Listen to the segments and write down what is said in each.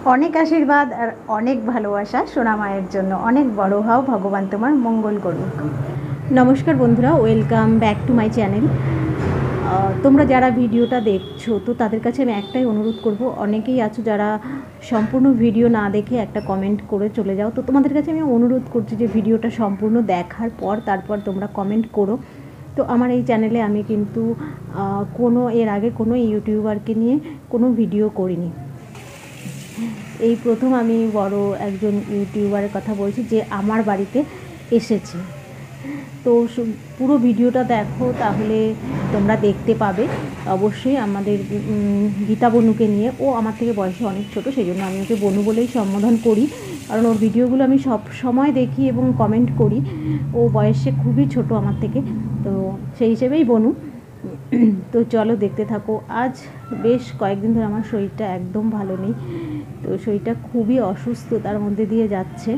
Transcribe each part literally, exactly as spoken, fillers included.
অনেক আশীর্বাদ আর অনেক ভালোবাসা সোনা মায়ের জন্য। অনেক বড় হও, ভগবান তোমার মঙ্গল করুক। নমস্কার বন্ধুরা, welcome back to my channel. তোমরা যারা ভিডিওটা দেখছো তো তাদের কাছে আমি একটাই অনুরোধ করব, অনেকেই আছো যারা সম্পূর্ণ ভিডিও না দেখে একটা কমেন্ট করে চলে যাও। তো তোমাদের কাছে আমি অনুরোধ করছি যে ভিডিওটা সম্পূর্ণ দেখার পর তারপর তোমরা কমেন্ট করো। তো আমার এই চ্যানেলে আমি কিন্তু কোনো এর আগে কোনো ইউটিউবারকে নিয়ে কোনো ভিডিও করিনি। এই প্রথম আমি বড় একজন ইউটিউবারের কথা বলছি যে আমার বাড়িতে এসেছে। তো পুরো ভিডিওটা দেখো, তাহলে তোমরা দেখতে পাবে। অবশ্যই আমাদের গীতা বনুকে নিয়ে, ও আমার থেকে বয়সে অনেক ছোট, সেই জন্য আমি ওকে বনু বলেই সম্বোধন করি, কারণ ওর ভিডিওগুলো আমি সব সময় দেখি এবং কমেন্ট করি। ও বয়সে খুবই ছোট আমার থেকে, তো সেই হিসেবেই বনু। তো চলো দেখতে থাকো। আজ বেশ কয়েকদিন ধরে আমার শরীরটা একদম ভালো নেই, তো শরীরটা খুবই অসুস্থতার মধ্যে দিয়ে যাচ্ছে।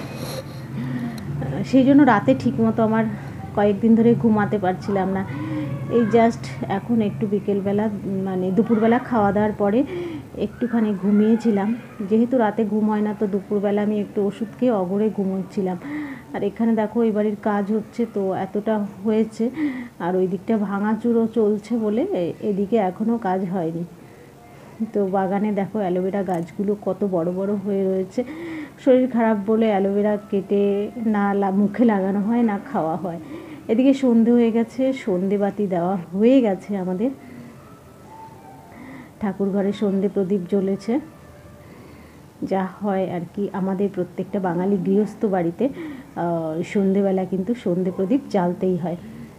সেই জন্য রাতে ঠিকমতো আমার কয়েকদিন ধরে ঘুমাতে পারছিলাম না। এই জাস্ট এখন একটু বিকেলবেলা মানে দুপুরবেলা খাওয়া দাওয়ার পরে একটুখানি ঘুমিয়েছিলাম। যেহেতু রাতে ঘুম হয় না, তো দুপুরবেলা আমি একটু ওষুধ খেয়ে অঘরে ঘুমোচ্ছিলাম। আর এখানে দেখো এই বাড়ির কাজ হচ্ছে, তো এতটা হয়েছে, আর ওই দিকটা ভাঙাচুরো চলছে বলে এদিকে এখনও কাজ হয়নি। তো বাগানে দেখো অ্যালোভেরা গাছগুলো কত বড় বড় হয়ে রয়েছে। শরীর খারাপ বলে অ্যালোভেরা কেটে না মুখে লাগানো হয় না খাওয়া হয়। এদিকে সন্ধে হয়ে গেছে, সন্ধে বাতি দেওয়া হয়ে গেছে আমাদের। ঠাকুর ঘরে সন্ধে প্রদীপ জ্বলেছে, যা হয় আর কি আমাদের প্রত্যেকটা বাঙালি গৃহস্থ বাড়িতে সন্ধেবেলা কিন্তু সন্ধে প্রদীপ জ্বালতেই হয়।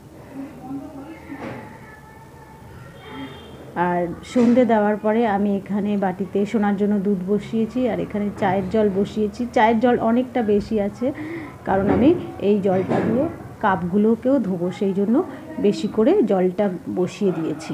আর সন্ধে দেওয়ার পরে আমি এখানে বাটিতে সোনার জন্য দুধ বসিয়েছি, আর এখানে চায়ের জল বসিয়েছি। চায়ের জল অনেকটা বেশি আছে, কারণ আমি এই জলটা দিয়ে কাপগুলোকেও ধোবো, সেই জন্য বেশি করে জলটা বসিয়ে দিয়েছি।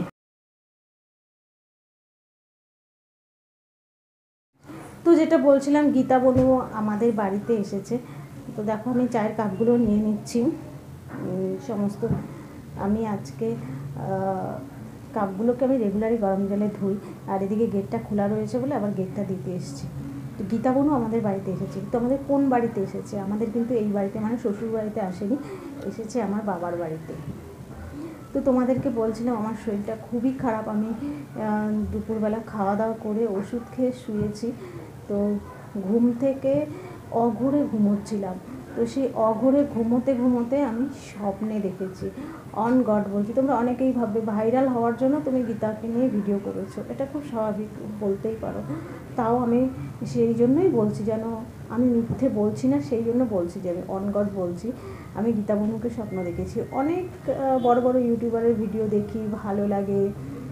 তো যেটা বলছিলাম, গীতা বনু আমাদের বাড়িতে এসেছে। তো দেখো আমি চায়ের কাপগুলো নিয়ে নিচ্ছি সমস্ত। আমি আজকে কাপগুলোকে আমি রেগুলারই গরম জলে ধুই, আর এদিকে গেটটা খোলা রয়েছে বলে আবার গেটটা দিতে এসেছি। তো গীতা বনু আমাদের বাড়িতে এসেছে। তো আমাদের কোন বাড়িতে এসেছে? আমাদের কিন্তু এই বাড়িতে মানে শ্বশুর বাড়িতে আসেনি, এসেছে আমার বাবার বাড়িতে। তো তোমাদেরকে বলছিলাম আমার শরীরটা খুবই খারাপ। আমি দুপুরবেলা খাওয়া দাওয়া করে ওষুধ খেয়ে শুয়েছি, তো ঘুম থেকে অঘোরে ঘুমোচ্ছিলাম। তো সেই অঘোরে ঘুমোতে ঘুমোতে আমি স্বপ্নে দেখেছি। অন গড বলছি, তোমরা অনেকেই ভাববে ভাইরাল হওয়ার জন্য তুমি গীতাকে নিয়ে ভিডিও করেছো, এটা খুব স্বাভাবিক বলতেই পারো। তাও আমি সেই জন্যই বলছি, যেন আমি মিথ্যে বলছি না, সেই জন্য বলছি যে আমি অন গড বলছি। আমি গীতা বনুকে স্বপ্ন দেখেছি। অনেক বড় বড় ইউটিউবারের ভিডিও দেখি, ভালো লাগে,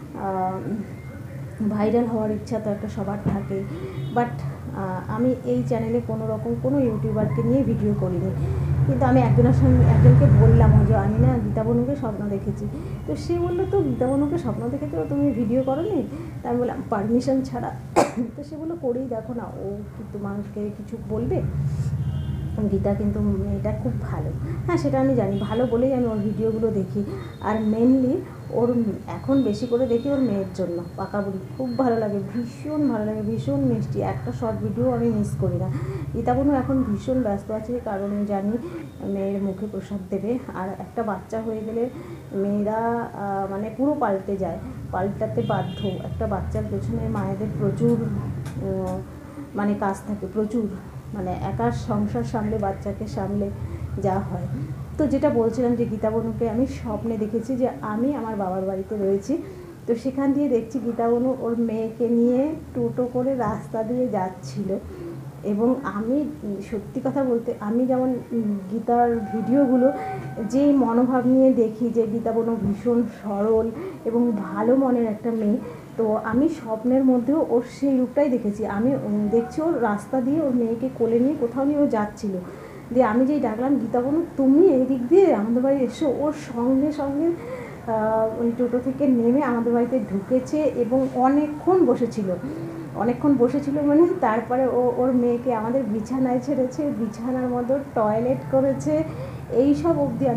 ভাইরাল হওয়ার ইচ্ছা তো একটা সবার থাকে, বাট আমি এই চ্যানেলে কোনো রকম কোনো ইউটিউবারকে নিয়ে ভিডিও করিনি। কিন্তু আমি একজনের সঙ্গে একজনকে বললাম যে আমি না গীতা বনুকে স্বপ্ন দেখেছি। তো সে বললো, তো গীতা বনুকে স্বপ্ন দেখেছো, তুমি ভিডিও করো নি? তা আমি বললাম পারমিশন ছাড়া। তো সে বললো করেই দেখো না, ও কি তোমাকে কিছু বলবে? গীতা কিন্তু মেয়েটা খুব ভালো। হ্যাঁ, সেটা আমি জানি, ভালো বলেই আমি ওর ভিডিওগুলো দেখি। আর মেনলি ওর এখন বেশি করে দেখি ওর মেয়ের জন্য। পাকা বুড়ি খুব ভালো লাগে, ভীষণ ভালো লাগে, ভীষণ মিষ্টি। একটা শর্ট ভিডিও আমি মিস করি না। গীতা বনু এখন ভীষণ ব্যস্ত আছে, কারণ জানি মেয়ের মুখে প্রসাদ দেবে। আর একটা বাচ্চা হয়ে গেলে মেয়েরা মানে পুরো পাল্টে যায়, পাল্টাতে বাধ্য। একটা বাচ্চার পেছনে মায়েদের প্রচুর মানে কাজ থাকে, প্রচুর। মানে একা সংসার সামলে, বাচ্চাকে সামলে যা হয়। তো যেটা বলছিলাম যে গীতা বনুকে আমি স্বপ্নে দেখেছি যে আমি আমার বাবার বাড়িতে রয়েছি। তো সেখান দিয়ে দেখছি গীতা বনু ওর মেয়েকে নিয়ে টোটো করে রাস্তা দিয়ে যাচ্ছিল। এবং আমি সত্যি কথা বলতে, আমি যেমন গীতার ভিডিওগুলো যেই মনোভাব নিয়ে দেখি যে গীতা বনু ভীষণ সরল এবং ভালো মনের একটা মেয়ে, তো আমি স্বপ্নের মধ্যেও ওর সেই রূপটাই দেখেছি। আমি দেখছি ওর রাস্তা দিয়ে ওর মেয়েকে কোলে নিয়ে কোথাও নিয়ে ও যাচ্ছিল, দিয়ে আমি যেই ডাকলাম গীতা বনু তুমি এই দিক দিয়ে আমাদের বাড়ি এসো, ওর সঙ্গে সঙ্গে ওই টোটো থেকে নেমে আমাদের বাড়িতে ঢুকেছে এবং অনেকক্ষণ বসেছিল। অনেকক্ষণ বসেছিল মানে তারপরে ও ওর মেয়েকে আমাদের বিছানায় ছেড়েছে, বিছানার মধ্যে টয়লেট করেছে, এই সব অবধি আমি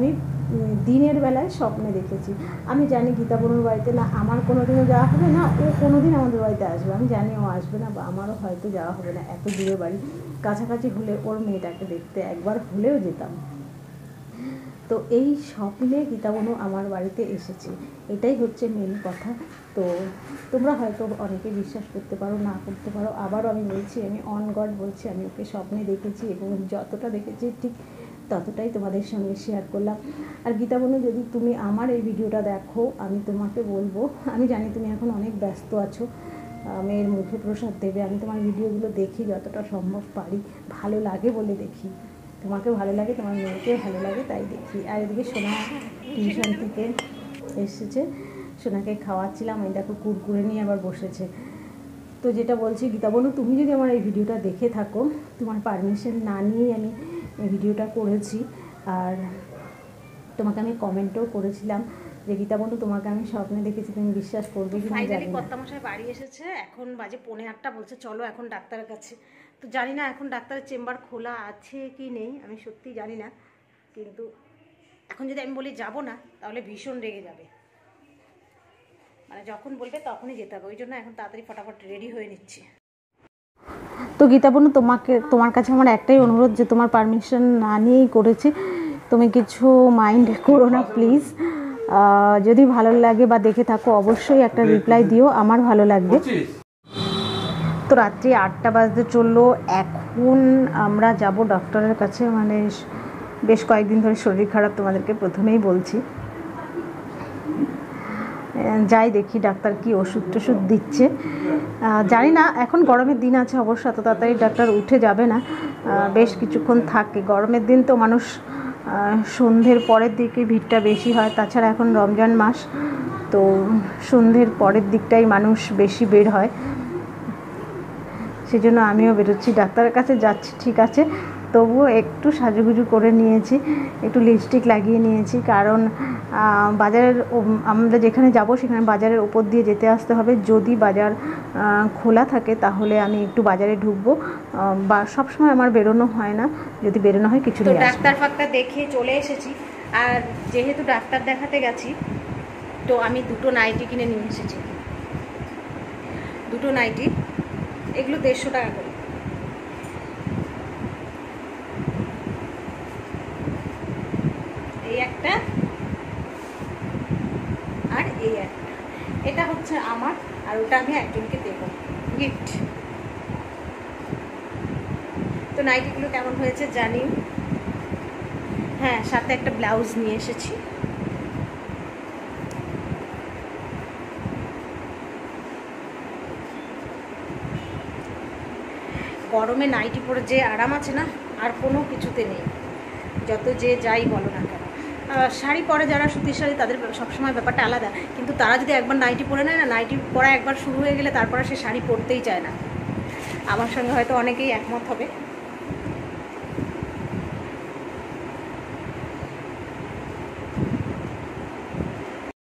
দিনের বেলায় স্বপ্নে দেখেছি। আমি জানি গীতা বোনের বাড়িতে না আমার কোনো দিনও যাওয়া হবে না, ও কোনো দিন আমাদের বাড়িতে আসবে, আমি জানি ও আসবে না বা আমারও হয়তো যাওয়া হবে না। এত দূরে বাড়ি, কাছাকাছি হলে ওর মেয়েটাকে দেখতে একবার হলেও যেতাম। তো এই স্বপ্নে গীতা বোনও আমার বাড়িতে এসেছে, এটাই হচ্ছে মেন কথা। তো তোমরা হয়তো অনেকে বিশ্বাস করতে পারো, না করতে পারো। আবারও আমি বলছি, আমি অন গড বলছি, আমি ওকে স্বপ্নে দেখেছি এবং যতটা দেখেছি ঠিক ততটাই তোমাদের সঙ্গে শেয়ার করলাম। আর গীতা বোনু, যদি তুমি আমার এই ভিডিওটা দেখো, আমি তোমাকে বলবো, আমি জানি তুমি এখন অনেক ব্যস্ত আছো, মেয়ের মুখে প্রসাদ দেবে। আমি তোমার ভিডিওগুলো দেখি, যতটা সম্ভব পারি, ভালো লাগে বলে দেখি। তোমাকে ভালো লাগে, তোমার মেয়েকে ভালো লাগে, তাই দেখি। আর এদিকে সোনা টিউশন থেকে এসেছে, সোনাকে খাওয়াচ্ছিলাম, এই দেখো কুরকুরে নিয়ে আবার বসেছে। তো যেটা বলছি গীতা বোনু, তুমি যদি আমার এই ভিডিওটা দেখে থাকো, তোমার পারমিশন না নিয়েই আমি এই ভিডিওটা করেছি। আর তোমাকে আমি কমেন্টও করেছিলাম যে গীতা বোনু, তোমাকে আমি স্বপ্নে দেখেছি, তুমি বিশ্বাস করবে কি না জানি না। কর্তামশাই বাড়ি এসেছে, এখন বাজে পৌনে আটটা, বলছে চলো এখন ডাক্তারের কাছে। তো জানি না এখন ডাক্তারের চেম্বার খোলা আছে কি নেই, আমি সত্যিই জানি না। কিন্তু এখন যদি আমি বলি যাব না, তাহলে ভীষণ রেগে যাবে। মানে যখন বলবে তখনই যেতে হবে, ওই জন্য এখন তাড়াতাড়ি ফটাফট রেডি হয়ে নিচ্ছি। তো গীতা বোনু, তোমাকে তোমার কাছে আমার একটাই অনুরোধ, যে তোমার পারমিশন না নিয়েই করেছি, তুমি কিছু মাইন্ড করো না প্লিজ। যদি ভালো লাগে বা দেখে থাকো, অবশ্যই একটা রিপ্লাই দিও, আমার ভালো লাগবে। তো রাত্রি আটটা বাজতে চললো, এখন আমরা যাব ডক্টরের কাছে। মানে বেশ কয়েকদিন ধরে শরীর খারাপ, তোমাদেরকে প্রথমেই বলছি। যাই দেখি ডাক্তার কি ওষুধ টষুধ দিচ্ছে, জানি না। এখন গরমের দিন আছে, অবশ্য এত তাড়াতাড়ি ডাক্তার উঠে যাবে না, বেশ কিছুক্ষণ থাকে। গরমের দিন তো মানুষ সন্ধ্যের পরের দিকে ভিড়টা বেশি হয়, তাছাড়া এখন রমজান মাস, তো সন্ধ্যের পরের দিকটাই মানুষ বেশি বের হয়। সেজন্য আমিও বেরোচ্ছি, ডাক্তারের কাছে যাচ্ছি ঠিক আছে, তবুও একটু সাজুগুজু করে নিয়েছি, একটু লিপস্টিক লাগিয়ে নিয়েছি, কারণ বাজারের আমরা যেখানে যাব সেখানে বাজারের ওপর দিয়ে যেতে আসতে হবে। যদি বাজার খোলা থাকে তাহলে আমি একটু বাজারে ঢুকবো, বা সবসময় আমার বেরোনো হয় না, যদি বেরোনো হয় কিছু নিয়ে আসবো। ডাক্তার ফাক্তার দেখে চলে এসেছি, আর যেহেতু ডাক্তার দেখাতে গেছি, তো আমি দুটো নাইটি কিনে নিয়ে এসেছি। দুটো নাইটি, এগুলো দেড়শো টাকা করে। এই একটা আর এই একটা, এটা হচ্ছে আমার, আর ওটা আমি একজনকে দেবো গিফট। তো নাইটিগুলো কেমন হয়েছে জানি। হ্যাঁ, সাথে একটা ব্লাউজ নিয়ে এসেছি। গরমে নাইটি পরে যে আরাম আছে না, আর কোনো কিছুতে নেই, যত যে যাই বলো না কেন। শাড়ি পরে যারা সুতির শাড়ি, তাদের সবসময় ব্যাপারটা আলাদা, কিন্তু তারা যদি একবার নাইটি পরে নেয় না, নাইটি পরা একবার শুরু হয়ে গেলে তারপরে সে শাড়ি পরতেই চায় না। আমার সঙ্গে হয়তো অনেকেই একমত হবে।